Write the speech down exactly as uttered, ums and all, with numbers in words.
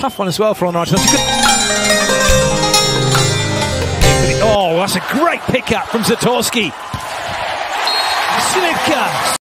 tough one as well for Honor. Oh, that's a great pick up from Zatorski. Slivka.